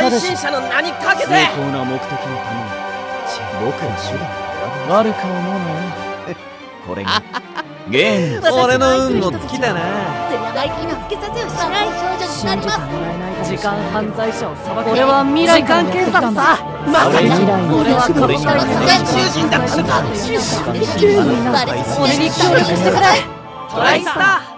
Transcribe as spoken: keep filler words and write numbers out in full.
配信者の名にかけて崇高な目的のために僕は手段悪く思うなよ。これがゲーム。 俺の運も尽きたな。 絶対につけさせをしない少女になります。 時間犯罪者を裁く。俺は未来関係者さ。 まさか俺はこれ宇宙人だったのか。 俺に協力してくれ。 トライスター